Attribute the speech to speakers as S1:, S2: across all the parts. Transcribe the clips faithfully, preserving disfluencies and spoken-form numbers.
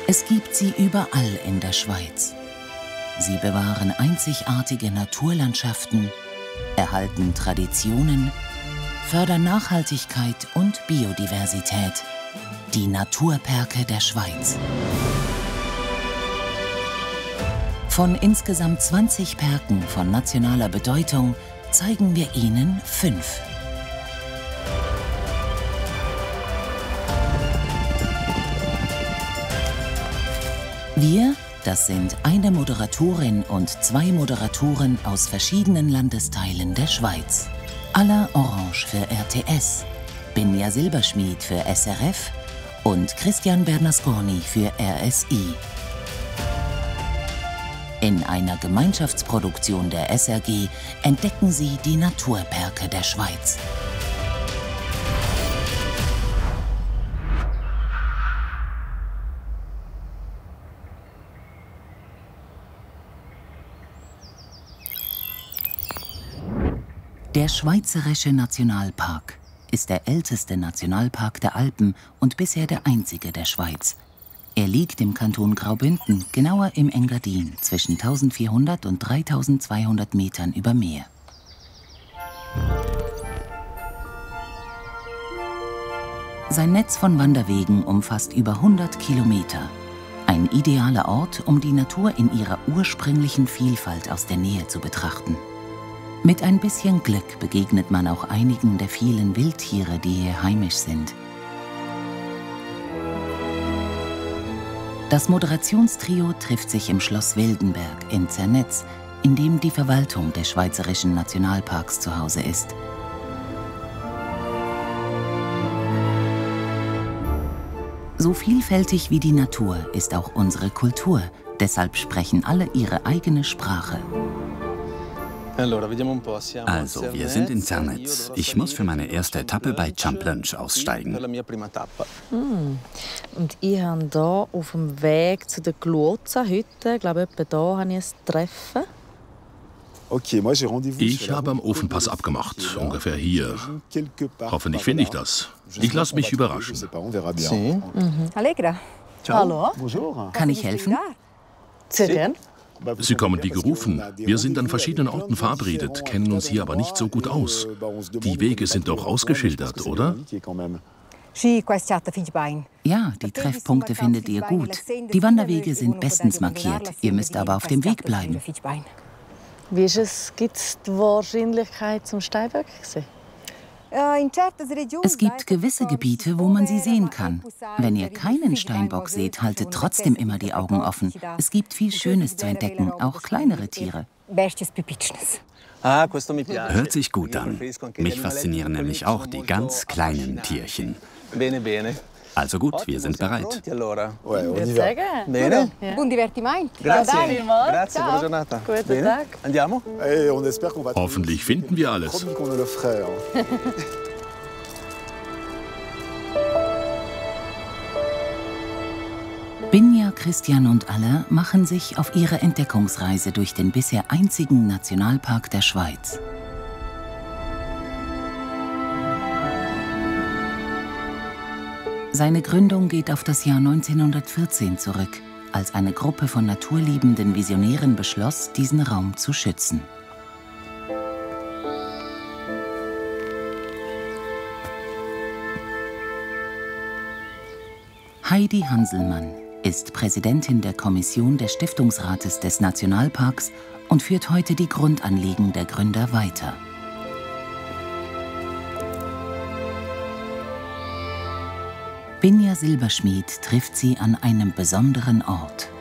S1: Es gibt sie überall in der Schweiz. Sie bewahren einzigartige Naturlandschaften, erhalten Traditionen, fördern Nachhaltigkeit und Biodiversität. Die Naturperke der Schweiz. Von insgesamt zwanzig Perken von nationaler Bedeutung zeigen wir Ihnen fünf. Wir, das sind eine Moderatorin und zwei Moderatoren aus verschiedenen Landesteilen der Schweiz. Alain Orange für R T S, Binja Silberschmied für S R F und Christian Bernasconi für R S I. In einer Gemeinschaftsproduktion der S R G entdecken Sie die Naturperke der Schweiz. Der Schweizerische Nationalpark ist der älteste Nationalpark der Alpen und bisher der einzige der Schweiz. Er liegt im Kanton Graubünden, genauer im Engadin, zwischen eintausendvierhundert und dreitausendzweihundert Metern über Meer. Sein Netz von Wanderwegen umfasst über hundert Kilometer. Ein idealer Ort, um die Natur in ihrer ursprünglichen Vielfalt aus der Nähe zu betrachten. Mit ein bisschen Glück begegnet man auch einigen der vielen Wildtiere, die hier heimisch sind. Das Moderationstrio trifft sich im Schloss Wildenberg in Zernetz, in dem die Verwaltung des Schweizerischen Nationalparks zu Hause ist. So vielfältig wie die Natur ist auch unsere Kultur, deshalb sprechen alle ihre eigene Sprache.
S2: Also, wir sind in Zernetz. Ich muss für meine erste Etappe bei Jump Lunch aussteigen.
S3: Mm. Und ich habe hier auf dem Weg zu der Gluoza-Hütte, ich glaube, etwa hier habe ich ein Treffen.
S4: Ich habe am Ofenpass abgemacht, ungefähr hier. Hoffentlich finde ich das. Ich lasse mich überraschen.
S3: Mhm. Hallo.
S1: Kann ich helfen?
S3: Sehr gern.
S4: Sie kommen wie gerufen. Wir sind an verschiedenen Orten verabredet, kennen uns hier aber nicht so gut aus. Die Wege sind doch ausgeschildert, oder?
S1: Ja, die Treffpunkte findet ihr gut. Die Wanderwege sind bestens markiert. Ihr müsst aber auf dem Weg bleiben.
S3: Wie ist es? Gibt es die Wahrscheinlichkeit zum Steinbock gesehen?
S1: Es gibt gewisse Gebiete, wo man sie sehen kann. Wenn ihr keinen Steinbock seht, haltet trotzdem immer die Augen offen. Es gibt viel Schönes zu entdecken, auch kleinere Tiere.
S2: Hört sich gut an. Mich faszinieren nämlich auch die ganz kleinen Tierchen. Also gut, wir sind bereit.
S3: Buon divertimento. Grazie. Grazie, buona giornata. Guten Tag.
S4: Andiamo? Hoffentlich finden wir alles.
S1: Binja, Christian und Alain machen sich auf ihre Entdeckungsreise durch den bisher einzigen Nationalpark der Schweiz. Seine Gründung geht auf das Jahr neunzehnhundertvierzehn zurück, als eine Gruppe von naturliebenden Visionären beschloss, diesen Raum zu schützen. Heidi Hanselmann ist Präsidentin der Kommission des Stiftungsrates des Nationalparks und führt heute die Grundanliegen der Gründer weiter. Binja Silberschmied trifft sie an einem besonderen Ort.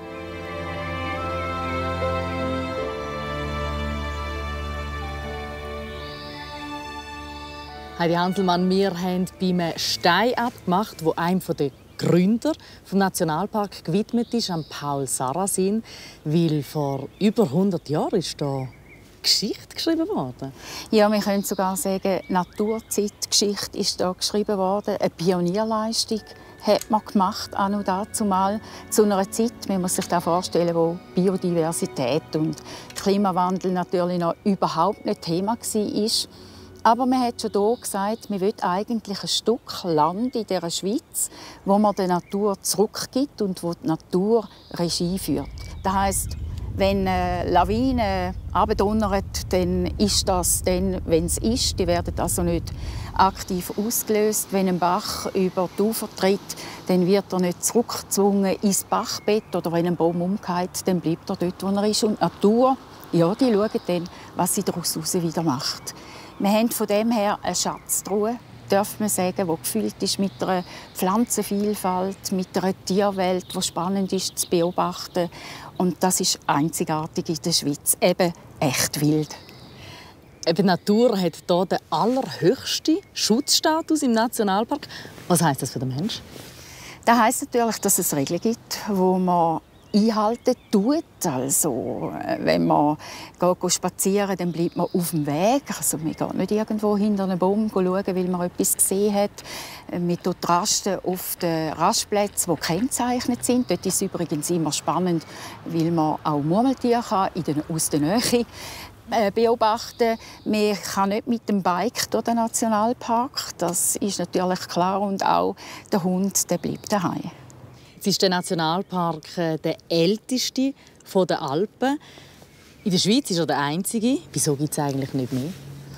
S3: Heidi Hanselmann, wir haben beim Stein abgemacht, wo einem der Gründer vom Nationalpark gewidmet ist, an Paul Sarrazin, weil vor über hundert Jahren ist da Geschichte geschrieben worden.
S5: Ja, wir können sogar sagen, Naturzeitgeschichte ist da geschrieben worden. Eine Pionierleistung hat man gemacht, auch noch dazumal, zu einer Zeit, man muss sich da vorstellen, wo Biodiversität und Klimawandel natürlich noch überhaupt nicht Thema war. Aber man hat schon hier gesagt, man will eigentlich ein Stück Land in dieser Schweiz, wo man der Natur zurückgibt und wo die Natur Regie führt. Das heisst, wenn eine Lawine abdonnert, dann ist das dann, wenn es ist. Die werden also nicht aktiv ausgelöst. Wenn ein Bach über die Ufer tritt, dann wird er nicht zurückgezwungen ins Bachbett. Oder wenn ein Baum umkehrt, dann bleibt er dort, wo er ist. Und die Natur, ja, die schaut dann, was sie daraus wieder macht. Wir haben von dem her eine Schatztruhe, darf man sagen, die gefüllt ist mit einer Pflanzenvielfalt, mit einer Tierwelt, die spannend ist zu beobachten. Und das ist einzigartig in der Schweiz, eben echt wild.
S3: Die Natur hat hier den allerhöchsten Schutzstatus im Nationalpark. Was heisst das für den Menschen?
S5: Das heisst natürlich, dass es Regeln gibt, wo man einhalten tut. Also, wenn man geht spazieren, dann bleibt man auf dem Weg. Also, man geht nicht irgendwo hinter einem Baum schauen, weil man etwas gesehen hat. Man tut rasten auf den Rastplätzen, die gekennzeichnet sind. Dort ist es übrigens immer spannend, weil man auch Murmeltiere aus der Nähe beobachten. Man kann nicht mit dem Bike durch den Nationalpark. Das ist natürlich klar. Und auch der Hund, der bleibt daheim.
S3: Es ist der Nationalpark der älteste der Alpen. In der Schweiz ist er der einzige. Wieso gibt es eigentlich nicht mehr?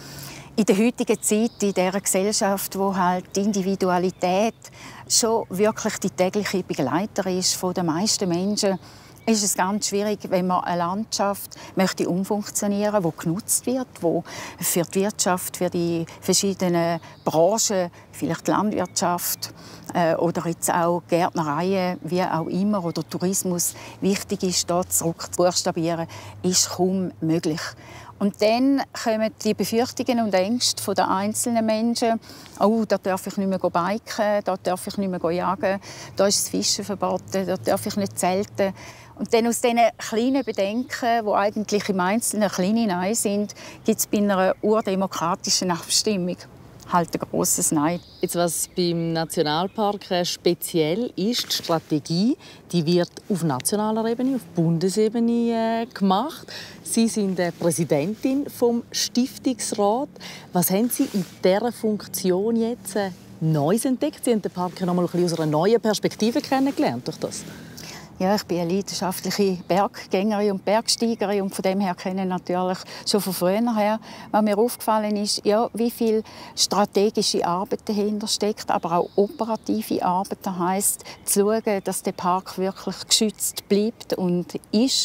S5: In der heutigen Zeit, in dieser Gesellschaft, wo halt die Individualität schon wirklich die tägliche Begleiterin ist von den meisten Menschen, ist es ganz schwierig, wenn man eine Landschaft möchte umfunktionieren, die genutzt wird, wo für die Wirtschaft, für die verschiedenen Branchen, vielleicht die Landwirtschaft äh, oder jetzt auch Gärtnereien, wie auch immer, oder Tourismus wichtig ist, dort zurückzubuchstabieren, ist kaum möglich. Und dann kommen die Befürchtungen und Ängste der einzelnen Menschen. Oh, da darf ich nicht mehr biken, da darf ich nicht mehr jagen, da ist das Fischen verboten, da darf ich nicht zelten. Und dann aus diesen kleinen Bedenken, die eigentlich im Einzelnen kleine Nein sind, gibt es bei einer urdemokratischen Abstimmung halt ein grosses Nein.
S3: Jetzt, was beim Nationalpark speziell ist, die Strategie, die wird auf nationaler Ebene, auf Bundesebene äh, gemacht. Sie sind äh, Präsidentin vom Stiftungsrat. Was haben Sie in dieser Funktion jetzt äh, Neues entdeckt? Sie haben den Park ja noch mal ein bisschen aus einer neuen Perspektive kennengelernt durch das.
S5: Ja, ich bin eine leidenschaftliche Berggängerin und Bergsteigerin und von dem her kenne ich natürlich schon von früher her. Was mir aufgefallen ist, ja, wie viel strategische Arbeit dahinter steckt, aber auch operative Arbeit. Das heisst, zu schauen, dass der Park wirklich geschützt bleibt und ist.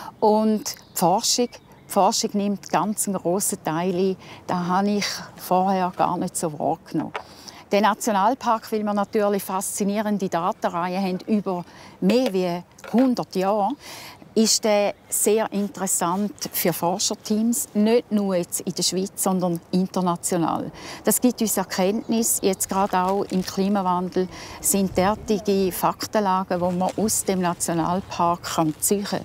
S5: Und die Forschung, die Forschung nimmt ganz einen grossen Teil ein. Das habe ich vorher gar nicht so wahrgenommen. Der Nationalpark, weil wir natürlich faszinierende Datenreihen haben über mehr als hundert Jahre, ist der sehr interessant für Forscherteams, nicht nur jetzt in der Schweiz, sondern international. Das gibt uns Erkenntnis, jetzt gerade auch im Klimawandel sind derartige Faktenlagen, die man aus dem Nationalpark ziehen kann,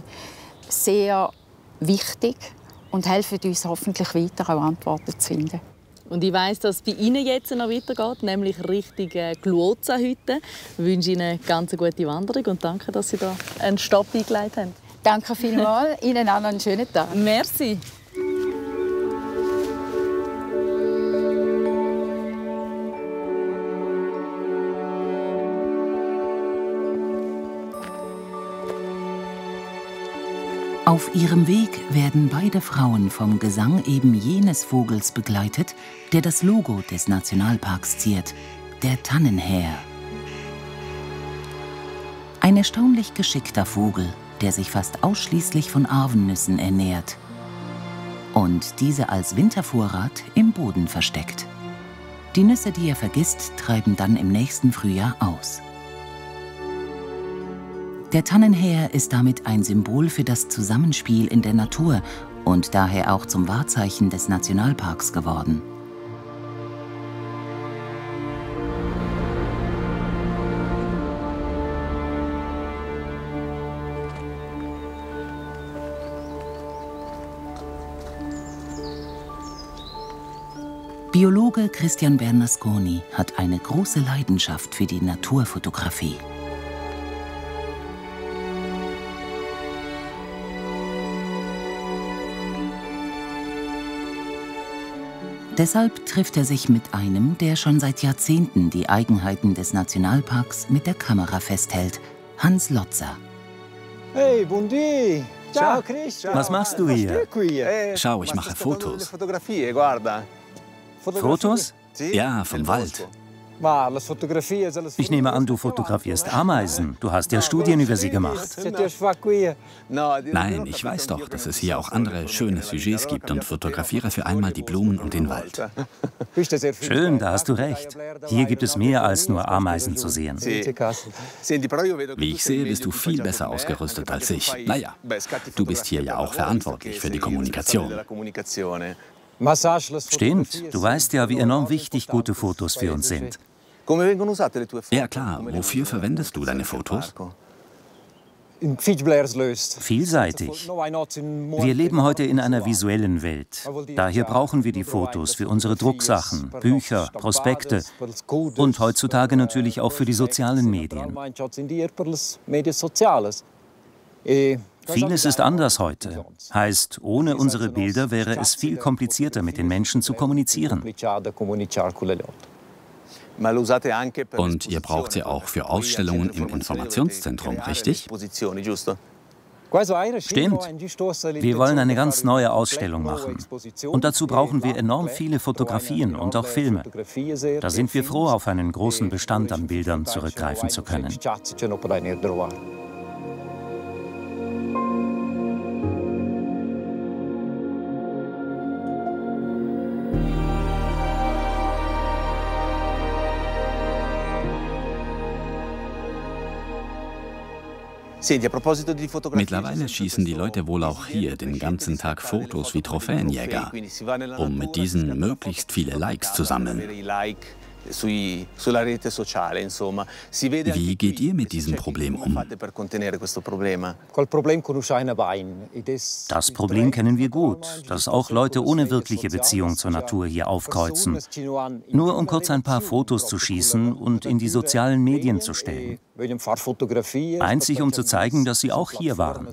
S5: sehr wichtig und helfen uns hoffentlich weiter, auch Antworten zu finden.
S3: Und ich weiss, dass es bei Ihnen jetzt noch weitergeht, nämlich Richtung Gluoza-Hütte. Ich wünsche Ihnen eine ganz gute Wanderung und danke, dass Sie da einen Stopp eingeleitet haben.
S5: Danke vielmals. Ihnen auch noch einen schönen Tag.
S3: Merci.
S1: Auf ihrem Weg werden beide Frauen vom Gesang eben jenes Vogels begleitet, der das Logo des Nationalparks ziert, der Tannenhäher. Ein erstaunlich geschickter Vogel, der sich fast ausschließlich von Arvennüssen ernährt und diese als Wintervorrat im Boden versteckt. Die Nüsse, die er vergisst, treiben dann im nächsten Frühjahr aus. Der Tannenhäher ist damit ein Symbol für das Zusammenspiel in der Natur und daher auch zum Wahrzeichen des Nationalparks geworden. Biologe Christian Bernasconi hat eine große Leidenschaft für die Naturfotografie. Deshalb trifft er sich mit einem, der schon seit Jahrzehnten die Eigenheiten des Nationalparks mit der Kamera festhält, Hans Lotzer.
S6: Hey, buondì! Ciao, Christian!
S7: Was machst du hier?
S2: Schau, ich mache Fotos.
S7: Fotos?
S2: Ja, vom Wald.
S7: Ich nehme an, du fotografierst Ameisen. Du hast ja Studien über sie gemacht.
S2: Nein, ich weiß doch, dass es hier auch andere schöne Sujets gibt und fotografiere für einmal die Blumen und den Wald.
S7: Schön, da hast du recht. Hier gibt es mehr als nur Ameisen zu sehen.
S2: Wie ich sehe, bist du viel besser ausgerüstet als ich. Naja, du bist hier ja auch verantwortlich für die Kommunikation.
S7: Stimmt, du weißt ja, wie enorm wichtig gute Fotos für uns sind.
S2: Ja klar, wofür verwendest du deine Fotos?
S7: Vielseitig. Wir leben heute in einer visuellen Welt. Daher brauchen wir die Fotos für unsere Drucksachen, Bücher, Prospekte und heutzutage natürlich auch für die sozialen Medien. Vieles ist anders heute. Heißt, ohne unsere Bilder wäre es viel komplizierter, mit den Menschen zu kommunizieren.
S2: Und ihr braucht sie auch für Ausstellungen im Informationszentrum, richtig?
S7: Stimmt. Wir wollen eine ganz neue Ausstellung machen. Und dazu brauchen wir enorm viele Fotografien und auch Filme. Da sind wir froh, auf einen großen Bestand an Bildern zurückgreifen zu können.
S2: Mittlerweile schießen die Leute wohl auch hier den ganzen Tag Fotos wie Trophäenjäger, um mit diesen möglichst viele Likes zu sammeln. Wie geht ihr mit diesem Problem um?
S7: Das Problem kennen wir gut, dass auch Leute ohne wirkliche Beziehung zur Natur hier aufkreuzen. Nur um kurz ein paar Fotos zu schießen und in die sozialen Medien zu stellen. Einzig um zu zeigen, dass sie auch hier waren.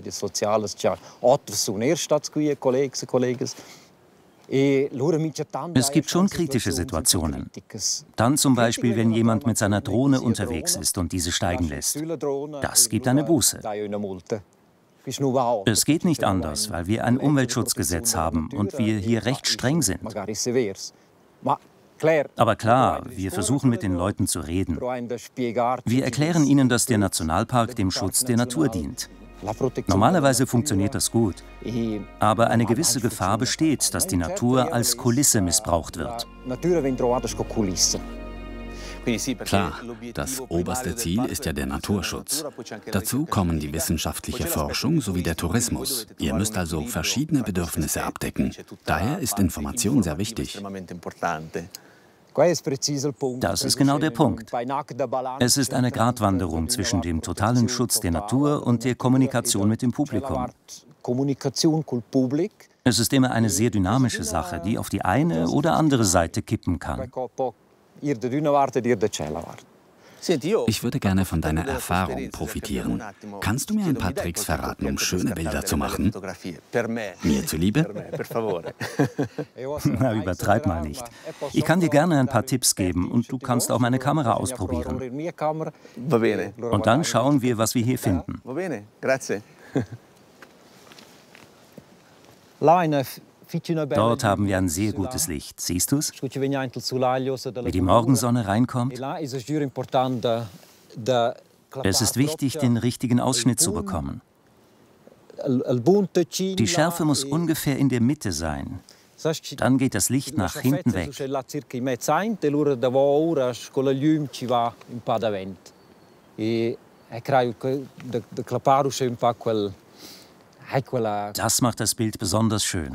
S7: Es gibt schon kritische Situationen. Dann zum Beispiel, wenn jemand mit seiner Drohne unterwegs ist und diese steigen lässt. Das gibt eine Buße. Es geht nicht anders, weil wir ein Umweltschutzgesetz haben und wir hier recht streng sind. Aber klar, wir versuchen mit den Leuten zu reden. Wir erklären ihnen, dass der Nationalpark dem Schutz der Natur dient. Normalerweise funktioniert das gut, aber eine gewisse Gefahr besteht, dass die Natur als Kulisse missbraucht wird.
S2: Klar, das oberste Ziel ist ja der Naturschutz. Dazu kommen die wissenschaftliche Forschung sowie der Tourismus. Ihr müsst also verschiedene Bedürfnisse abdecken. Daher ist Information sehr wichtig.
S7: Das ist genau der Punkt. Es ist eine Gratwanderung zwischen dem totalen Schutz der Natur und der Kommunikation mit dem Publikum. Es ist immer eine sehr dynamische Sache, die auf die eine oder andere Seite kippen kann.
S2: Ich würde gerne von deiner Erfahrung profitieren. Kannst du mir ein paar Tricks verraten, um schöne Bilder zu machen? Mir zuliebe?
S7: Na, übertreib mal nicht. Ich kann dir gerne ein paar Tipps geben und du kannst auch meine Kamera ausprobieren. Und dann schauen wir, was wir hier finden. Dort haben wir ein sehr gutes Licht. Siehst du es? Wie die Morgensonne reinkommt. Es ist wichtig, den richtigen Ausschnitt zu bekommen. Die Schärfe muss ungefähr in der Mitte sein. Dann geht das Licht nach hinten weg. Das macht das Bild besonders schön.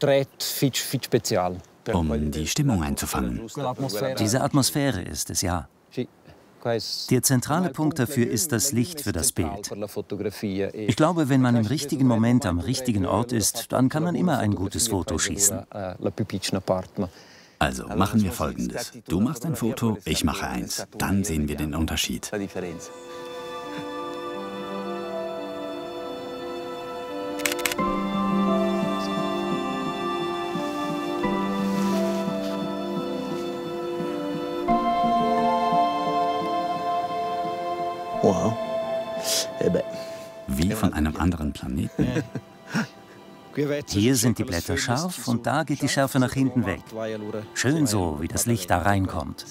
S2: Um die Stimmung einzufangen.
S7: Diese Atmosphäre ist es, ja. Der zentrale Punkt dafür ist das Licht für das Bild. Ich glaube, wenn man im richtigen Moment am richtigen Ort ist, dann kann man immer ein gutes Foto schießen.
S2: Also machen wir Folgendes. Du machst ein Foto, ich mache eins. Dann sehen wir den Unterschied. Wie von einem anderen Planeten.
S7: Hier sind die Blätter scharf und da geht die Schärfe nach hinten weg. Schön so, wie das Licht da reinkommt.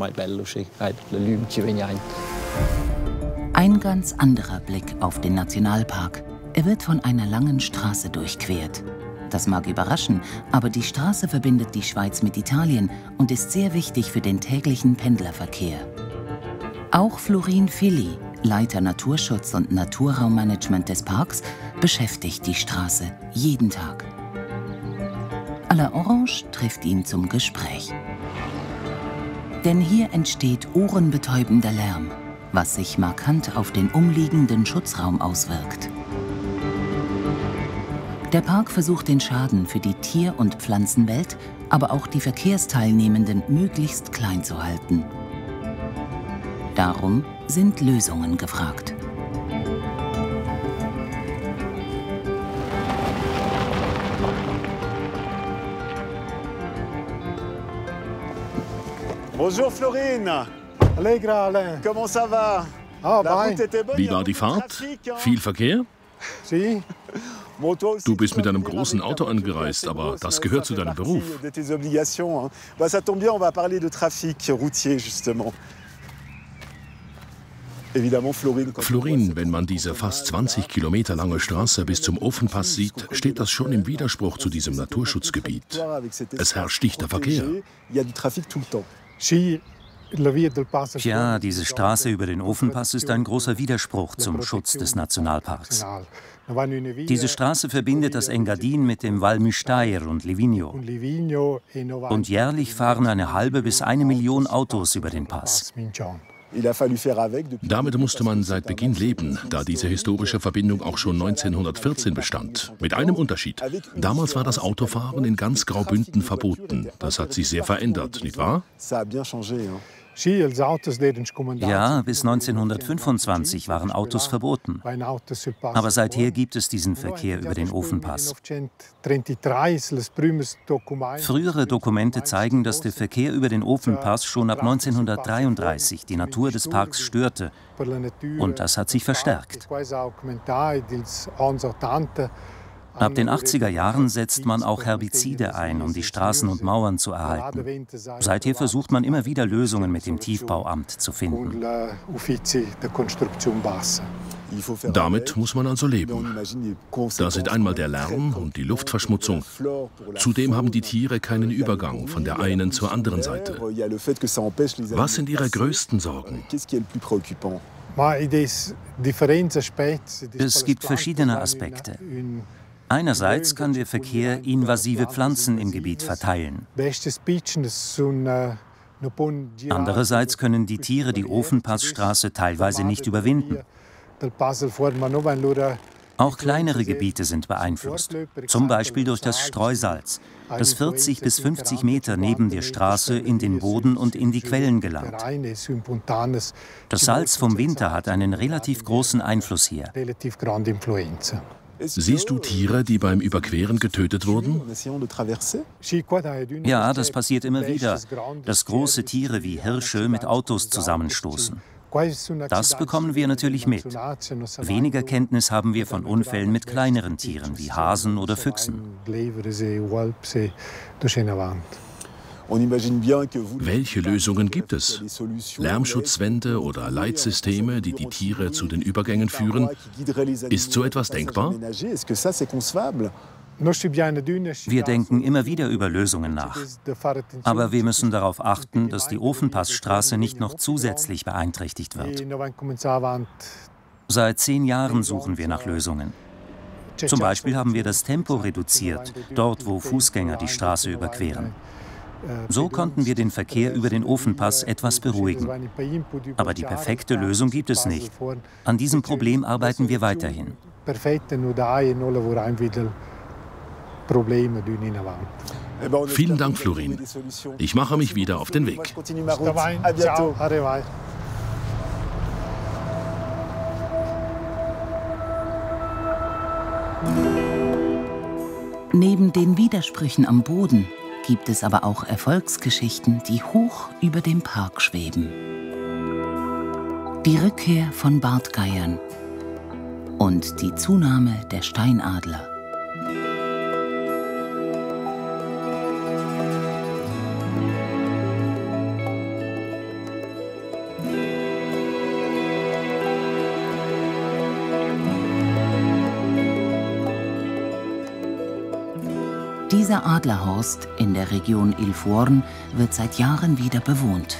S1: Ein ganz anderer Blick auf den Nationalpark. Er wird von einer langen Straße durchquert. Das mag überraschen, aber die Straße verbindet die Schweiz mit Italien und ist sehr wichtig für den täglichen Pendlerverkehr. Auch Florin Fili, Leiter Naturschutz und Naturraummanagement des Parks, beschäftigt die Straße jeden Tag. À la Orange trifft ihn zum Gespräch. Denn hier entsteht ohrenbetäubender Lärm, was sich markant auf den umliegenden Schutzraum auswirkt. Der Park versucht den Schaden für die Tier- und Pflanzenwelt, aber auch die Verkehrsteilnehmenden möglichst klein zu halten. Darum sind Lösungen gefragt.
S6: Bonjour Florine.
S8: Allegra Alain.
S6: Comment ça va?
S8: Ah, bye.
S4: Wie war die Fahrt? Viel Verkehr?
S8: Si.
S4: Du bist mit einem großen Auto angereist, aber das gehört zu deinem Beruf. Florin, wenn man diese fast zwanzig Kilometer lange Straße bis zum Ofenpass sieht, steht das schon im Widerspruch zu diesem Naturschutzgebiet. Es herrscht dichter Verkehr.
S7: Tja, diese Straße über den Ofenpass ist ein großer Widerspruch zum Schutz des Nationalparks. Diese Straße verbindet das Engadin mit dem Val Müstair und Livigno. Und jährlich fahren eine halbe bis eine Million Autos über den Pass.
S4: Damit musste man seit Beginn leben, da diese historische Verbindung auch schon neunzehnhundertvierzehn bestand. Mit einem Unterschied. Damals war das Autofahren in ganz Graubünden verboten. Das hat sich sehr verändert, nicht wahr?
S7: Ja, bis neunzehnhundertfünfundzwanzig waren Autos verboten. Aber seither gibt es diesen Verkehr über den Ofenpass. Frühere Dokumente zeigen, dass der Verkehr über den Ofenpass schon ab neunzehnhundertdreiunddreißig die Natur des Parks störte. Und das hat sich verstärkt. Ab den achtziger Jahren setzt man auch Herbizide ein, um die Straßen und Mauern zu erhalten. Seither versucht man immer wieder Lösungen mit dem Tiefbauamt zu finden.
S4: Damit muss man also leben. Da sind einmal der Lärm und die Luftverschmutzung. Zudem haben die Tiere keinen Übergang von der einen zur anderen Seite. Was sind Ihre größten Sorgen?
S7: Es gibt verschiedene Aspekte. Einerseits kann der Verkehr invasive Pflanzen im Gebiet verteilen. Andererseits können die Tiere die Ofenpassstraße teilweise nicht überwinden. Auch kleinere Gebiete sind beeinflusst, zum Beispiel durch das Streusalz, das vierzig bis fünfzig Meter neben der Straße in den Boden und in die Quellen gelangt. Das Salz vom Winter hat einen relativ großen Einfluss hier.
S4: Siehst du Tiere, die beim Überqueren getötet wurden?
S7: Ja, das passiert immer wieder, dass große Tiere wie Hirsche mit Autos zusammenstoßen. Das bekommen wir natürlich mit. Weniger Kenntnis haben wir von Unfällen mit kleineren Tieren wie Hasen oder Füchsen.
S4: Welche Lösungen gibt es? Lärmschutzwände oder Leitsysteme, die die Tiere zu den Übergängen führen? Ist so etwas denkbar?
S7: Wir denken immer wieder über Lösungen nach. Aber wir müssen darauf achten, dass die Ofenpassstraße nicht noch zusätzlich beeinträchtigt wird. Seit zehn Jahren suchen wir nach Lösungen. Zum Beispiel haben wir das Tempo reduziert, dort wo Fußgänger die Straße überqueren. So konnten wir den Verkehr über den Ofenpass etwas beruhigen. Aber die perfekte Lösung gibt es nicht. An diesem Problem arbeiten wir weiterhin.
S4: Vielen Dank, Florin. Ich mache mich wieder auf den Weg.
S1: Neben den Widersprüchen am Boden gibt es aber auch Erfolgsgeschichten, die hoch über dem Park schweben. Die Rückkehr von Bartgeiern und die Zunahme der Steinadler. Dieser Adlerhorst in der Region Ilfurn wird seit Jahren wieder bewohnt.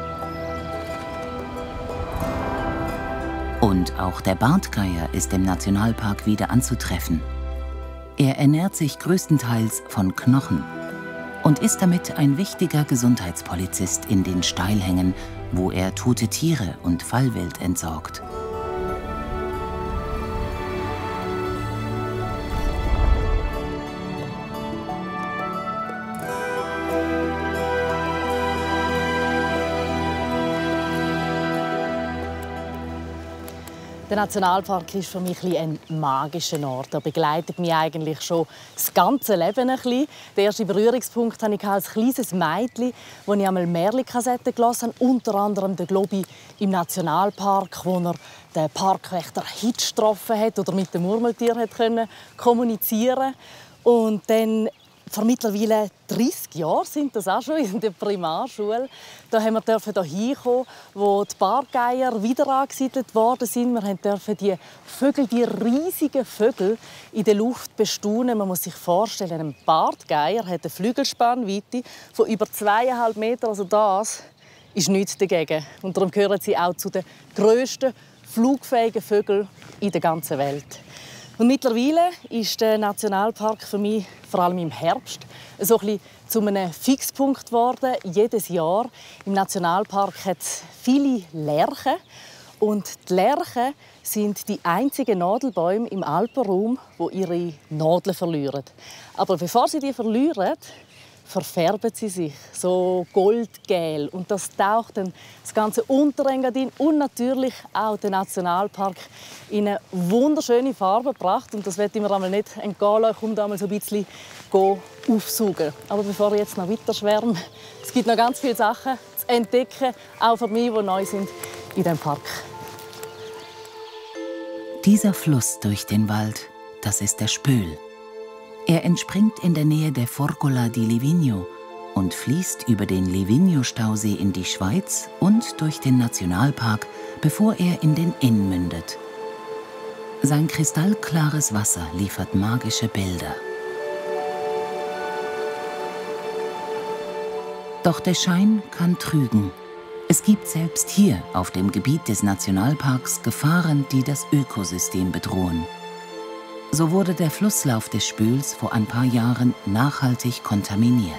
S1: Und auch der Bartgeier ist im Nationalpark wieder anzutreffen. Er ernährt sich größtenteils von Knochen und ist damit ein wichtiger Gesundheitspolizist in den Steilhängen, wo er tote Tiere und Fallwild entsorgt.
S3: Der Nationalpark ist für mich ein magischer Ort. Er begleitet mich eigentlich schon das ganze Leben. Ein bisschen. Den ersten Berührungspunkt hatte ich als kleines Mädchen, als ich einmal Märchen-Kassetten gelesen habe, unter anderem den Globi im Nationalpark, wo er den Parkwächter Hitch getroffen hat oder mit dem Murmeltier hat können kommunizieren. Und dann vor mittlerweile dreißig Jahren sind das auch schon in der Primarschule. Da haben wir dürfen da hinkommen, wo die Bartgeier wieder angesiedelt worden sind. Wir dürfen die Vögel, die riesigen Vögel in der Luft bestaunen. Man muss sich vorstellen, ein Bartgeier hat eine Flügelspannweite von über zweieinhalb Metern. Also das ist nichts dagegen. Und darum gehören sie auch zu den grössten flugfähigen Vögeln in der ganzen Welt. Und mittlerweile ist der Nationalpark für mich, vor allem im Herbst, so ein bisschen zu einem Fixpunkt geworden. Jedes Jahr im Nationalpark hat es viele Lärchen. Und die Lärchen sind die einzigen Nadelbäume im Alpenraum, die ihre Nadeln verlieren. Aber bevor sie die verlieren, verfärben sie sich so goldgel. Und das taucht dann das ganze Unterengadin und natürlich auch den Nationalpark in eine wunderschöne Farbe gebracht. Und das werde ich mir einmal nicht entgehen lassen, um da mal so ein bisschen aufsaugen. Aber bevor ich jetzt noch weiter schwärme, es gibt noch ganz viele Sachen zu entdecken, auch für mich, die neu sind in diesem Park.
S1: Dieser Fluss durch den Wald, das ist der Spöl. Er entspringt in der Nähe der Forcola di Livigno und fließt über den Livigno-Stausee in die Schweiz und durch den Nationalpark, bevor er in den Inn mündet. Sein kristallklares Wasser liefert magische Bilder. Doch der Schein kann trügen. Es gibt selbst hier auf dem Gebiet des Nationalparks Gefahren, die das Ökosystem bedrohen. So wurde der Flusslauf des Spöls vor ein paar Jahren nachhaltig kontaminiert.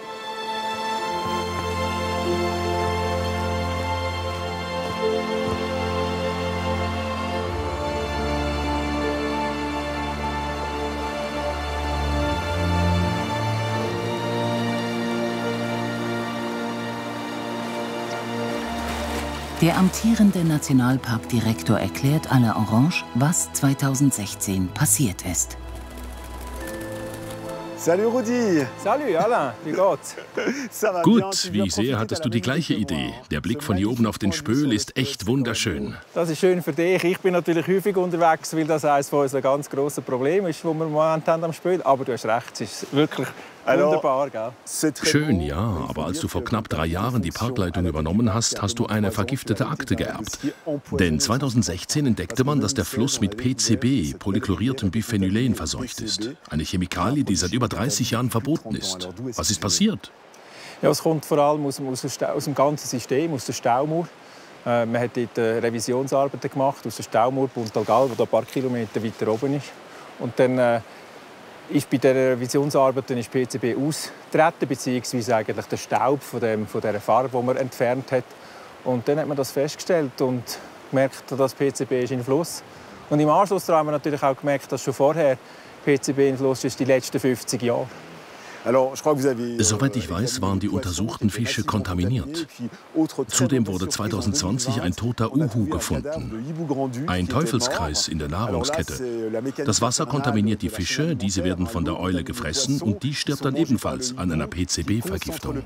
S1: Der amtierende Nationalparkdirektor erklärt Alain Orange, was zweitausendsechzehn passiert ist.
S6: Salut Rudi!
S8: Salut Alain, wie geht's?
S4: Gut, wie sehr hattest du die gleiche Idee? Der Blick von hier oben auf den Spöl ist echt wunderschön.
S8: Das ist schön für dich. Ich bin natürlich häufig unterwegs, weil das eines von unseren ganz grossen Problemen ist, das wir im Moment haben am Spöl. Aber du hast recht, es ist wirklich wunderbar, gell?
S4: Schön, ja, aber als du vor knapp drei Jahren die Parkleitung übernommen hast, hast du eine vergiftete Akte geerbt. Denn zweitausendsechzehn entdeckte man, dass der Fluss mit P C B, polychloriertem Biphenylen, verseucht ist. Eine Chemikalie, die seit über dreißig Jahren verboten ist. Was ist passiert?
S8: Ja, es kommt vor allem aus, aus, aus dem ganzen System, aus der Staumauer. Äh, man hat dort äh, Revisionsarbeiten gemacht aus der Staumauer Puntalgal, die ein paar Kilometer weiter oben ist. Und dann äh, ist bei den Revisionsarbeiten ist P C B ausgetreten, beziehungsweise eigentlich der Staub von, dem, von dieser Farbe, die man entfernt hat. Und dann hat man das festgestellt und gemerkt, dass P C B ist in Fluss. Und im Anschluss daran haben wir natürlich auch gemerkt, dass schon vorher P C B in Fluss ist die letzten fünfzig Jahre.
S4: Soweit ich weiß, waren die untersuchten Fische kontaminiert. Zudem wurde zweitausendzwanzig ein toter Uhu gefunden. Ein Teufelskreis in der Nahrungskette. Das Wasser kontaminiert die Fische, diese werden von der Eule gefressen und die stirbt dann ebenfalls an einer P C B-Vergiftung.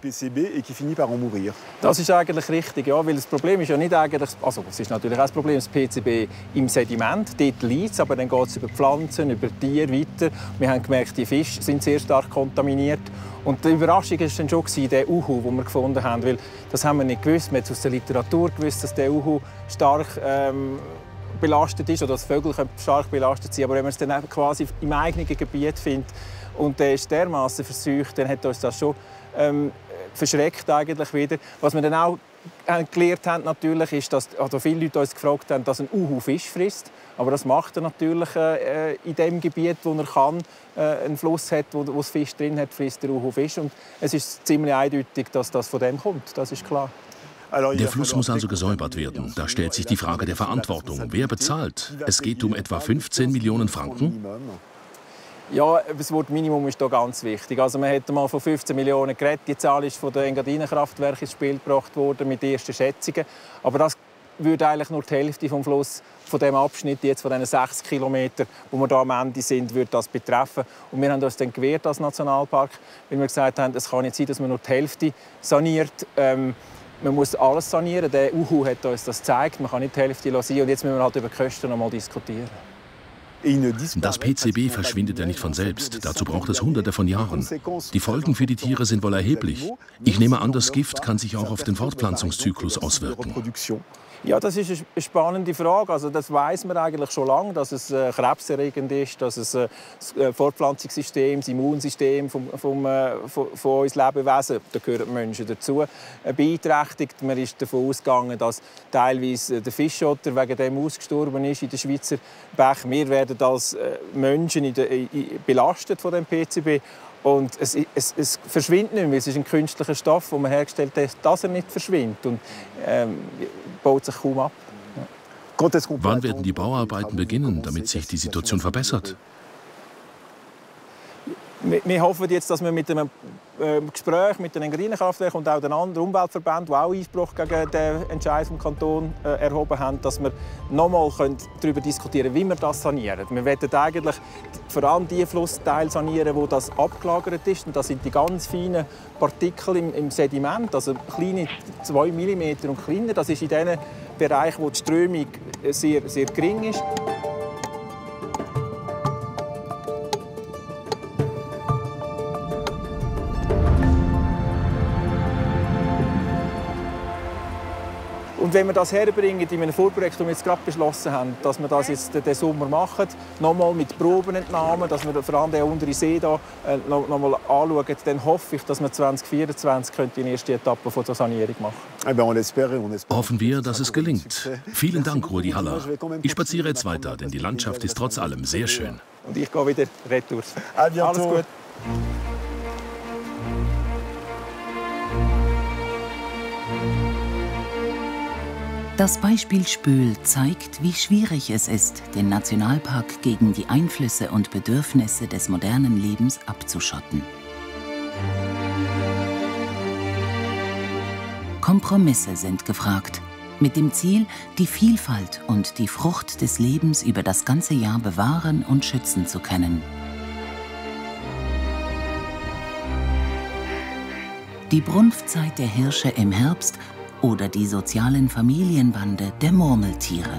S8: Das ist eigentlich richtig, ja, weil das Problem ist ja nicht eigentlich, also es ist natürlich auch das Problem, das P C B im Sediment, dort liegt es, aber dann geht es über Pflanzen, über Tiere weiter. Wir haben gemerkt, die Fische sind sehr stark kontaminiert. Und die Überraschung war dann schon der Uhu, den wir gefunden haben, weil das haben wir nicht gewusst. Wir haben aus der Literatur gewusst, dass der Uhu stark ähm, belastet ist oder dass Vögel stark belastet sind. Aber wenn man es dann quasi im eigenen Gebiet findet und der ist dermaßen verseucht, dann hat uns das schon ähm, verschreckt eigentlich wieder. Was wir dann auch gelernt haben, natürlich, ist, dass also viele Leute uns gefragt haben, dass ein Uhu Fisch frisst. Aber das macht er natürlich äh, in dem Gebiet, wo er kann, äh, einen Fluss hat, wo, wo es Fisch drin hat, frisst der Uhu Fisch. Und es ist ziemlich eindeutig, dass das von dem kommt. Das ist klar.
S4: Der Fluss muss also gesäubert werden. Da stellt sich die Frage der Verantwortung. Wer bezahlt? Es geht um etwa fünfzehn Millionen Franken.
S8: Ja, das Wort Minimum ist hier ganz wichtig. Also man hat mal von fünfzehn Millionen geredet. Die Zahl ist von den Engadinen-Kraftwerken ins Spiel gebracht worden mit ersten Schätzungen. Aber das würde eigentlich nur die Hälfte vom Fluss, von dem Abschnitt, jetzt von diesen sechs Kilometern, wo wir da am Ende sind, würde das betreffen. Und wir haben uns dann gewehrt als Nationalpark, weil wir gesagt haben, es kann nicht sein, dass man nur die Hälfte saniert. Ähm, man muss alles sanieren. Der Uhu hat uns das gezeigt. Man kann nicht die Hälfte lassen. Und jetzt müssen wir halt über die Kosten noch mal diskutieren.
S4: Das P C B verschwindet ja nicht von selbst. Dazu braucht es Hunderte von Jahren. Die Folgen für die Tiere sind wohl erheblich. Ich nehme an, das Gift kann sich auch auf den Fortpflanzungszyklus auswirken.
S8: Ja, das ist eine spannende Frage. Also das weiß man eigentlich schon lange, dass es äh, krebserregend ist, dass es äh, das Fortpflanzungssystem, das Immunsystem vom, vom, äh, von, von uns Lebewesen, da gehören die Menschen dazu, äh, beeinträchtigt. Man ist davon ausgegangen, dass teilweise der Fischotter wegen dem ausgestorben ist in den Schweizer Bächen. Wir werden als äh, Menschen in der, in, belastet von dem P C B. Und es, es, es verschwindet nicht mehr. Es ist ein künstlicher Stoff, den man hergestellt hat, dass er nicht verschwindet. Und ähm, baut sich kaum ab. Ja.
S4: Wann werden die Bauarbeiten beginnen, damit sich die Situation verbessert?
S8: Wir, wir hoffen jetzt, dass wir mit einem äh, Gespräch mit den Engadinen-Kraftwerken und auch den anderen Umweltverbänden, die auch Einspruch gegen den Entscheid vom Kanton äh, erhoben haben, dass wir noch mal darüber diskutieren können, wie wir das sanieren. Wir wollen eigentlich vor allem die Flussteile sanieren, wo das abgelagert ist. Und das sind die ganz feinen Partikel im, im Sediment, also kleine zwei Millimeter und kleiner. Das ist in den Bereichen, wo die Strömung sehr, sehr gering ist. Und wenn wir das herbringen in einem Vorprojekt, das wir jetzt gerade beschlossen haben, dass wir das jetzt den Sommer machen, nochmal mit Probenentnahmen, dass wir vor allem den unteren See da, äh, noch, noch mal anschauen, dann hoffe ich, dass wir zwanzig vierundzwanzig die erste Etappe von der Sanierung machen.
S4: Hoffen wir, dass es gelingt. Vielen Dank, Rudi Haller. Ich spaziere jetzt weiter, denn die Landschaft ist trotz allem sehr schön.
S8: Und ich gehe wieder retour. Alles gut.
S1: Das Beispiel Spöhl zeigt, wie schwierig es ist, den Nationalpark gegen die Einflüsse und Bedürfnisse des modernen Lebens abzuschotten. Kompromisse sind gefragt, mit dem Ziel, die Vielfalt und die Frucht des Lebens über das ganze Jahr bewahren und schützen zu können. Die Brunftzeit der Hirsche im Herbst oder die sozialen Familienbande der Murmeltiere.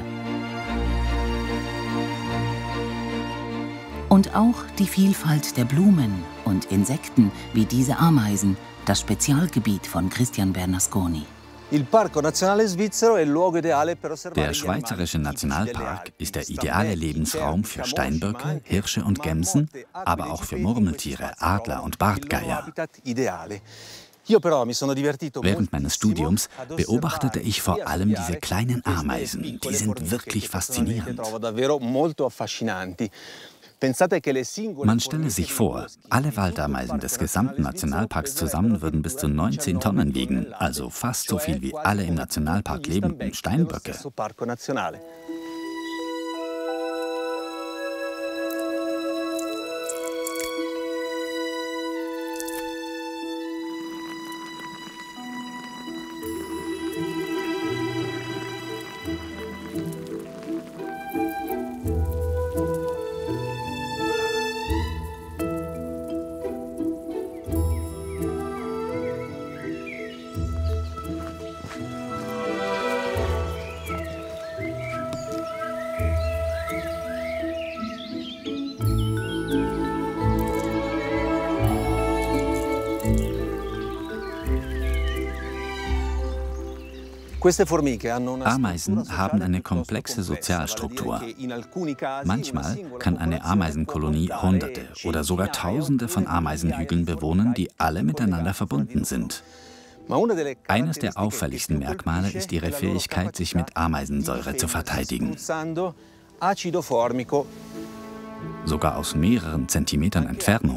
S1: Und auch die Vielfalt der Blumen und Insekten wie diese Ameisen, das Spezialgebiet von Christian Bernasconi.
S2: Der Schweizerische Nationalpark ist der ideale Lebensraum für Steinböcke, Hirsche und Gämsen, aber auch für Murmeltiere, Adler und Bartgeier. Während meines Studiums beobachtete ich vor allem diese kleinen Ameisen. Die sind wirklich faszinierend. Man stelle sich vor, alle Waldameisen des gesamten Nationalparks zusammen würden bis zu neunzehn Tonnen wiegen, also fast so viel wie alle im Nationalpark lebenden Steinböcke. Ameisen haben eine komplexe Sozialstruktur. Manchmal kann eine Ameisenkolonie Hunderte oder sogar Tausende von Ameisenhügeln bewohnen, die alle miteinander verbunden sind. Eines der auffälligsten Merkmale ist ihre Fähigkeit, sich mit Ameisensäure zu verteidigen. Sogar aus mehreren Zentimetern Entfernung.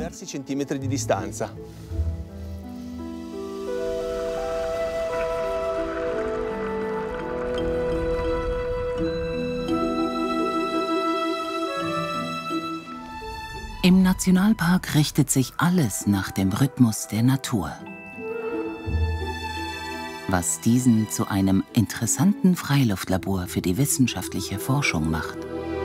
S1: Im Nationalpark richtet sich alles nach dem Rhythmus der Natur, was diesen zu einem interessanten Freiluftlabor für die wissenschaftliche Forschung macht.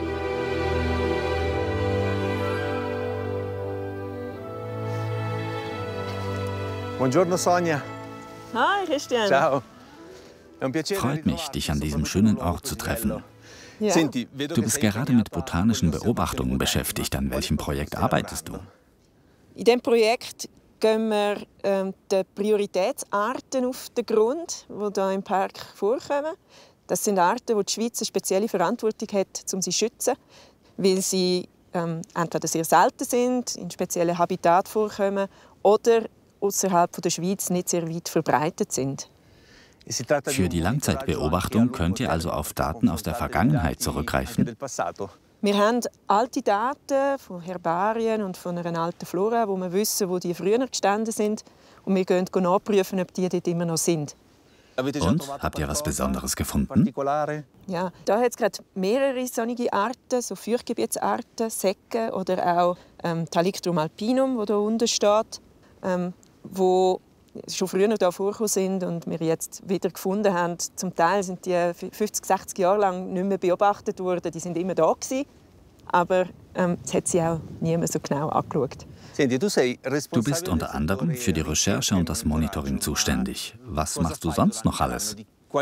S6: Buongiorno Sonja.
S9: Hi Christian.
S6: Ciao.
S2: Freut mich, dich an diesem schönen Ort zu treffen.
S9: Ja.
S2: Du bist gerade mit botanischen Beobachtungen beschäftigt. An welchem Projekt arbeitest du?
S9: In diesem Projekt gehen wir ähm, den Prioritätsarten auf den Grund, die hier im Park vorkommen. Das sind Arten, wo die Schweiz eine spezielle Verantwortung hat, um sie zu schützen, weil sie ähm, entweder sehr selten sind, in speziellen Habitat vorkommen oder außerhalb der Schweiz nicht sehr weit verbreitet sind.
S2: Für die Langzeitbeobachtung könnt ihr also auf Daten aus der Vergangenheit zurückgreifen.
S9: Wir haben alte Daten von Herbarien und von einer alten Flora, wo wir wissen, wo die früher gestanden sind. Und wir gehen nachprüfen, ob die dort immer noch sind.
S2: Und? Habt ihr was Besonderes gefunden?
S9: Ja, da hat es gerade mehrere solche Arten, so Feuchtgebietsarten, Säcke oder auch ähm, Talictrum alpinum, das hier unten steht, ähm, wo schon früher hier vorgekommen sind und wir jetzt wieder gefunden haben. Zum Teil sind die fünfzig, sechzig Jahre lang nicht mehr beobachtet worden. Die sind immer da gewesen, aber ähm, es hat sie auch niemand so genau angeschaut.
S2: Du bist unter anderem für die Recherche und das Monitoring zuständig. Was machst du sonst noch alles?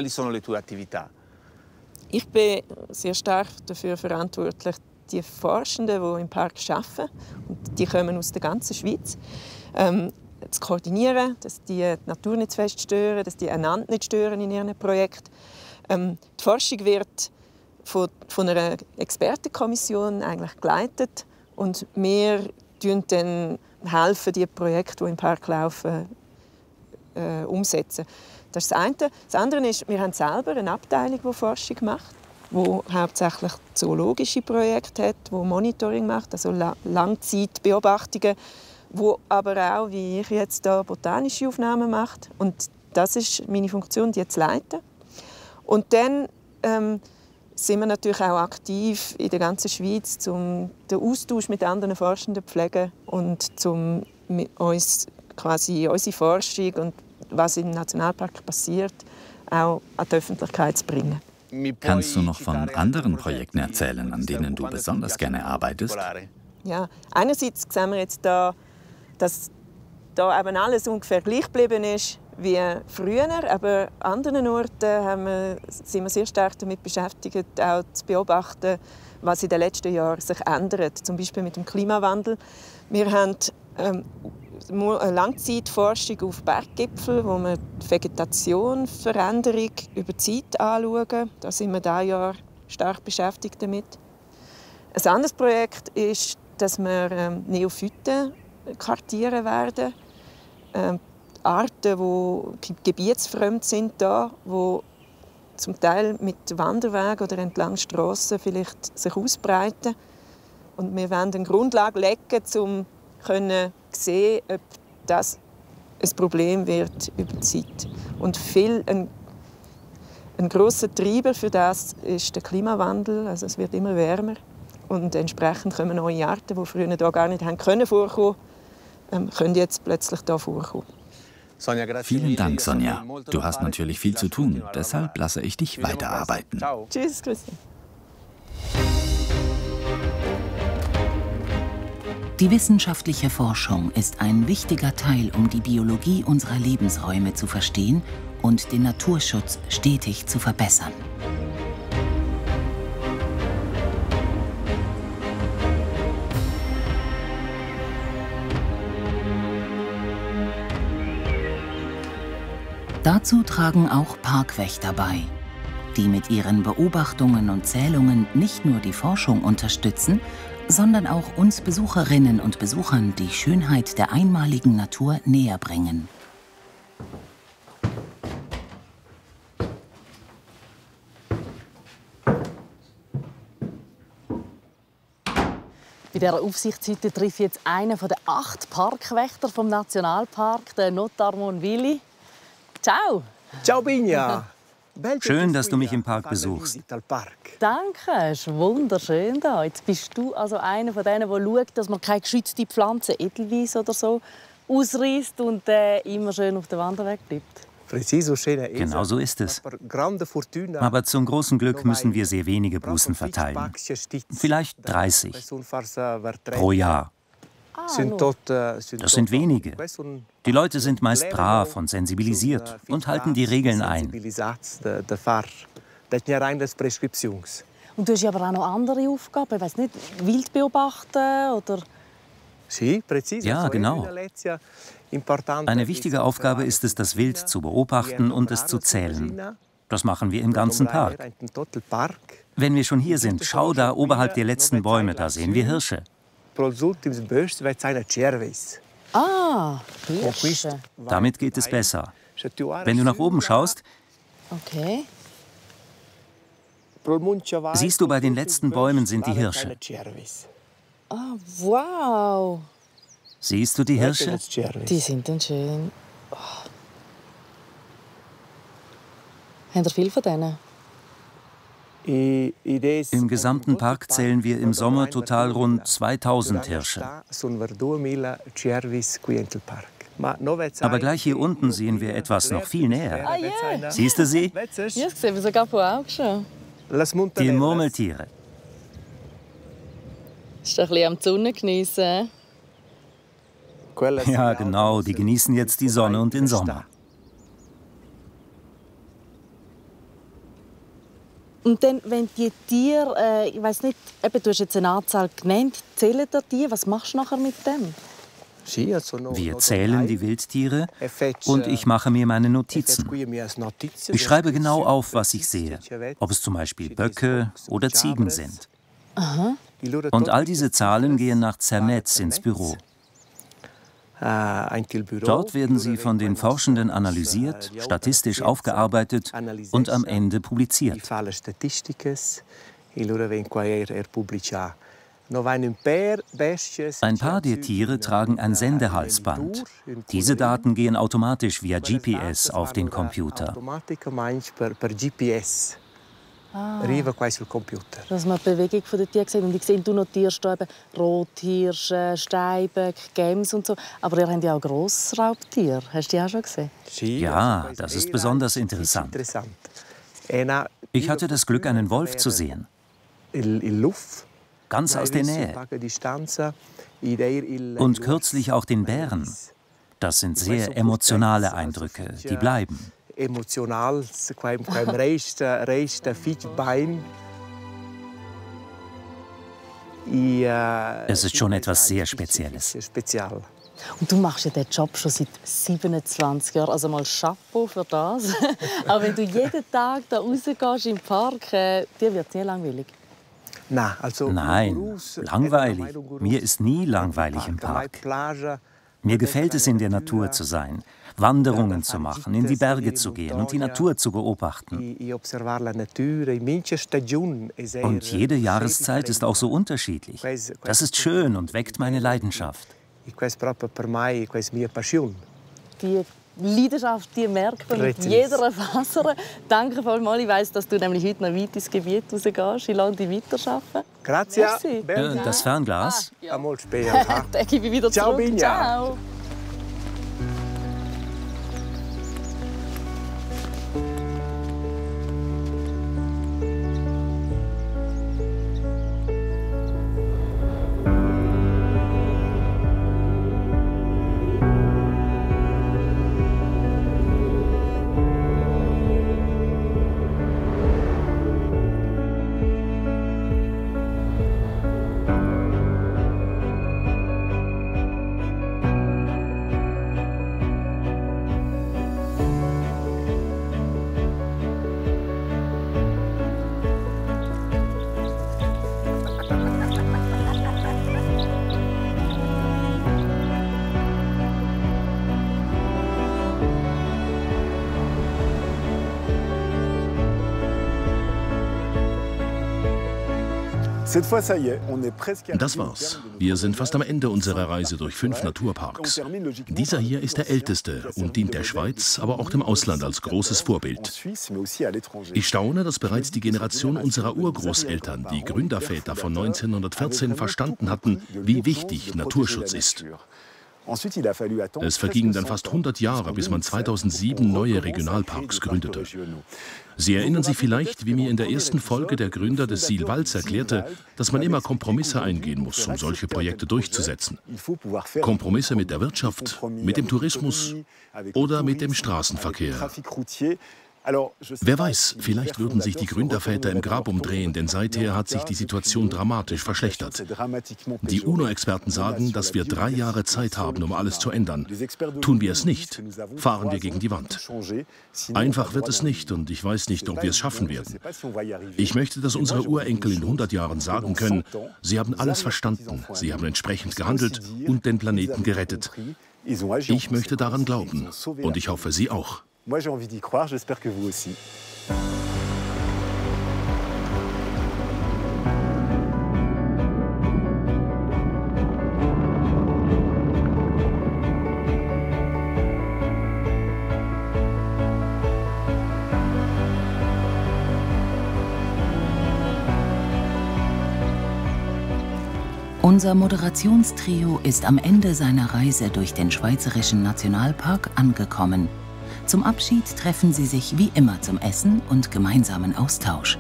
S9: Ich bin sehr stark dafür verantwortlich, die Forschenden, die im Park arbeiten, und die kommen aus der ganzen Schweiz, ähm, zu koordinieren, dass die die Natur nicht zu fest stören, dass die einander nicht stören in ihren Projekten. Ähm, die Forschung wird von, von einer Expertenkommission eigentlich geleitet und wir helfen dann helfen, die Projekte, die im Park laufen, äh, umsetzen. Das ist das eine. Das andere ist, wir haben selber eine Abteilung, die Forschung macht, die hauptsächlich zoologische Projekte hat, die Monitoring macht, also Langzeitbeobachtungen, wo aber auch, wie ich jetzt hier, botanische Aufnahmen macht. Und das ist meine Funktion, die zu leiten. Und dann ähm, sind wir natürlich auch aktiv in der ganzen Schweiz, um den Austausch mit anderen Forschenden zu pflegen und um uns quasi unsere Forschung und was im Nationalpark passiert, auch an die Öffentlichkeit zu bringen.
S2: Kannst du noch von anderen Projekten erzählen, an denen du besonders gerne arbeitest?
S9: Ja, einerseits sehen wir jetzt da, dass da eben alles ungefähr gleich geblieben ist wie früher, aber an anderen Orten haben wir, sind wir sehr stark damit beschäftigt, auch zu beobachten, was in den letzten Jahren sich ändert, zum Beispiel mit dem Klimawandel. Wir haben ähm, eine Langzeitforschung auf Berggipfeln, wo wir die Vegetation, Veränderung über die Zeit anschauen. Da sind wir dieses Jahr stark beschäftigt damit. Ein anderes Projekt ist, dass wir ähm, Neophyten kartieren werden. Ähm, Arten, die gebietsfremd sind, da, die zum Teil mit Wanderwegen oder entlang Strassen vielleicht sich ausbreiten. Und wir wollen eine Grundlage legen, um zu sehen, ob das ein Problem wird über die Zeit. Und viel, ein, ein grosser Treiber für das ist der Klimawandel. Also es wird immer wärmer. Und entsprechend kommen neue Arten, die früher hier gar nicht haben können vorkommen, ähm, können jetzt plötzlich hier vorkommen.
S2: Vielen Dank, Sonja. Du hast natürlich viel zu tun, deshalb lasse ich dich weiterarbeiten.
S9: Tschüss, Christian.
S1: Die wissenschaftliche Forschung ist ein wichtiger Teil, um die Biologie unserer Lebensräume zu verstehen und den Naturschutz stetig zu verbessern. Dazu tragen auch Parkwächter bei, die mit ihren Beobachtungen und Zählungen nicht nur die Forschung unterstützen, sondern auch uns Besucherinnen und Besuchern die Schönheit der einmaligen Natur näher bringen.
S3: Bei dieser Aufsichtshütte treffe ich jetzt einen der acht Parkwächter vom Nationalpark, den Notar Monvili. Ciao!
S6: Ciao Binja!
S7: Schön, dass du mich im Park besuchst.
S3: Danke, es ist wunderschön hier. Jetzt bist du also einer von denen, der schaut, dass man keine geschützte Pflanze, Edelweiss oder so, ausreißt und äh, immer schön auf dem Wanderweg bleibt.
S7: Genau so ist es. Aber zum großen Glück müssen wir sehr wenige Bußen verteilen. Vielleicht dreißig pro Jahr. Das sind wenige. Die Leute sind meist brav und sensibilisiert und halten die Regeln ein.
S3: Und du hast aber auch noch andere Aufgaben, ich weiss nicht, Wild beobachten oder...
S7: Ja, genau. Eine wichtige Aufgabe ist es, das Wild zu beobachten und es zu zählen. Das machen wir im ganzen Park. Wenn wir schon hier sind, schau da oberhalb der letzten Bäume, da sehen wir Hirsche.
S3: Ah, Hirsche.
S7: Damit geht es besser. Wenn du nach oben schaust,
S3: okay.
S7: Siehst du, bei den letzten Bäumen sind die Hirsche.
S3: Ah, wow.
S7: Siehst du die Hirsche?
S3: Die sind dann schön. Oh. Haben ihr viel von denen?
S7: Im gesamten Park zählen wir im Sommer total rund zweitausend Hirsche. Aber gleich hier unten sehen wir etwas noch viel näher.
S3: Ah, yeah.
S7: Siehst du sie?
S3: Ja, ich sehe sie sogar von Augen schon.
S7: Die Murmeltiere.
S3: Ist doch ein bisschen am Sonne geniessen.
S7: Ja, genau. Die genießen jetzt die Sonne und den Sommer.
S3: Und dann, wenn die Tiere, äh, ich weiss nicht, eben, du hast jetzt eine Anzahl genannt, zählen da die? Was machst du nachher mit dem?
S7: Wir zählen die Wildtiere und ich mache mir meine Notizen. Ich schreibe genau auf, was ich sehe, ob es zum Beispiel Böcke oder Ziegen sind.
S3: Aha.
S7: Und all diese Zahlen gehen nach Zernetz ins Büro. Dort werden sie von den Forschenden analysiert, statistisch aufgearbeitet und am Ende publiziert. Ein paar der Tiere tragen ein Sendehalsband. Diese Daten gehen automatisch via G P S auf den Computer.
S3: Ah, dass man die Bewegung der Tiere sieht. Und ich sehe, du notierst da eben Rothirsche, Steinböck, Gämse und so. Aber ihr habt ja auch Grossraubtiere. Hast du die auch schon gesehen?
S7: Ja, das ist besonders interessant. Ich hatte das Glück, einen Wolf zu sehen. Ganz aus der Nähe. Und kürzlich auch den Bären. Das sind sehr emotionale Eindrücke, die bleiben.
S6: Emotional, beim rechten Fischbein.
S7: Es ist schon etwas sehr Spezielles.
S3: Und du machst ja diesen Job schon seit siebenundzwanzig Jahren. Also mal Chapeau für das. Aber wenn du jeden Tag da rausgehst im Park, äh, dir wird es nie langweilig.
S7: Nein, langweilig. Mir ist nie langweilig im Park. Mir gefällt es, in der Natur zu sein, Wanderungen zu machen, in die Berge zu gehen und die Natur zu beobachten. Und jede Jahreszeit ist auch so unterschiedlich. Das ist schön und weckt meine Leidenschaft.
S3: Die Leidenschaft, die merkt man mit jeder Faser. Danke vielmals. Ich weiss, dass du nämlich heute noch weit ins Gebiet rausgehst. Ich lasse dich weiterarbeiten.
S6: Grazie.
S7: Ja, das Fernglas?
S3: Ah, ja. Dann gebe ich wieder
S6: Ciao,
S3: zurück.
S6: Binja.
S3: Ciao.
S4: Das war's. Wir sind fast am Ende unserer Reise durch fünf Naturparks. Dieser hier ist der älteste und dient der Schweiz, aber auch dem Ausland als großes Vorbild. Ich staune, dass bereits die Generation unserer Urgroßeltern, die Gründerväter von neunzehnhundertvierzehn, verstanden hatten, wie wichtig Naturschutz ist. Es vergingen dann fast hundert Jahre, bis man zweitausendsieben neue Regionalparks gründete. Sie erinnern sich vielleicht, wie mir in der ersten Folge der Gründer des Sihlwalds erklärte, dass man immer Kompromisse eingehen muss, um solche Projekte durchzusetzen. Kompromisse mit der Wirtschaft, mit dem Tourismus oder mit dem Straßenverkehr. Wer weiß, vielleicht würden sich die Gründerväter im Grab umdrehen, denn seither hat sich die Situation dramatisch verschlechtert. Die UNO-Experten sagen, dass wir drei Jahre Zeit haben, um alles zu ändern. Tun wir es nicht, fahren wir gegen die Wand. Einfach wird es nicht und ich weiß nicht, ob wir es schaffen werden. Ich möchte, dass unsere Urenkel in hundert Jahren sagen können, sie haben alles verstanden, sie haben entsprechend gehandelt und den Planeten gerettet. Ich möchte daran glauben und ich hoffe, Sie auch.
S10: Moi, j'ai envie d'y croire, j'espère que vous aussi.
S1: Unser Moderationstrio ist am Ende seiner Reise durch den Schweizerischen Nationalpark angekommen. Zum Abschied treffen sie sich wie immer zum Essen und gemeinsamen Austausch.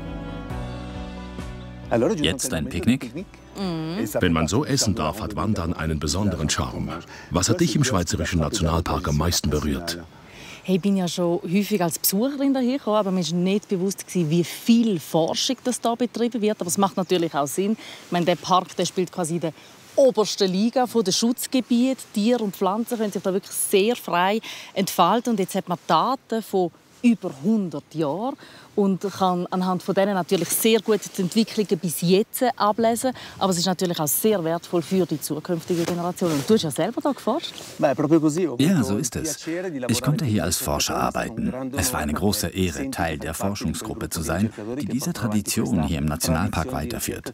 S2: Jetzt ein Picknick?
S4: Wenn man so essen darf, hat Wandern einen besonderen Charme. Was hat dich im Schweizerischen Nationalpark am meisten berührt?
S3: Hey, ich bin ja schon häufig als Besucherin hierher gekommen, aber mir war nicht bewusst, wie viel Forschung das da betrieben wird. Aber es macht natürlich auch Sinn. Ich meine, der Park der spielt quasi in der obersten Liga der Schutzgebiete. Tiere und Pflanzen können sich da wirklich sehr frei entfalten. Und jetzt hat man Daten von über hundert Jahren und kann anhand von denen natürlich sehr gut die Entwicklungen bis jetzt ablesen. Aber es ist natürlich auch sehr wertvoll für die zukünftige Generation. Und du hast ja selber da geforscht.
S2: Ja, so ist es. Ich konnte hier als Forscher arbeiten. Es war eine große Ehre, Teil der Forschungsgruppe zu sein, die diese Tradition hier im Nationalpark weiterführt.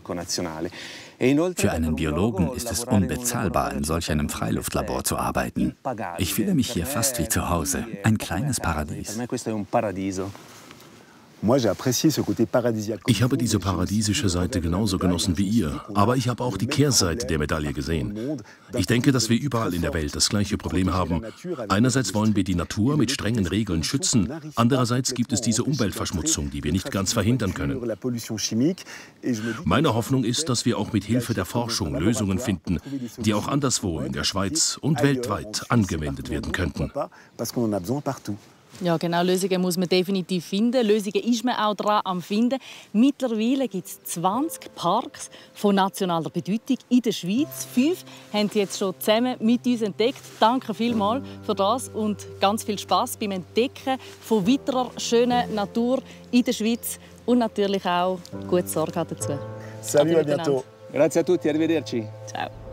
S2: Für einen Biologen ist es unbezahlbar, in solch einem Freiluftlabor zu arbeiten. Ich fühle mich hier fast wie zu Hause. Ein kleines Paradies.
S4: Ich habe diese paradiesische Seite genauso genossen wie ihr, aber ich habe auch die Kehrseite der Medaille gesehen. Ich denke, dass wir überall in der Welt das gleiche Problem haben. Einerseits wollen wir die Natur mit strengen Regeln schützen, andererseits gibt es diese Umweltverschmutzung, die wir nicht ganz verhindern können. Meine Hoffnung ist, dass wir auch mit Hilfe der Forschung Lösungen finden, die auch anderswo in der Schweiz und weltweit angewendet werden könnten.
S3: Ja, genau, Lösungen muss man definitiv finden. Lösungen ist man auch dran am finden. Mittlerweile gibt es zwanzig Parks von nationaler Bedeutung in der Schweiz. Fünf haben sie jetzt schon zusammen mit uns entdeckt. Danke vielmals für das und ganz viel Spaß beim Entdecken von weiterer schöner Natur in der Schweiz und natürlich auch gute Sorge dazu.
S10: Salut, à bientôt.
S6: Grazie a tutti, arrivederci.
S3: Ciao.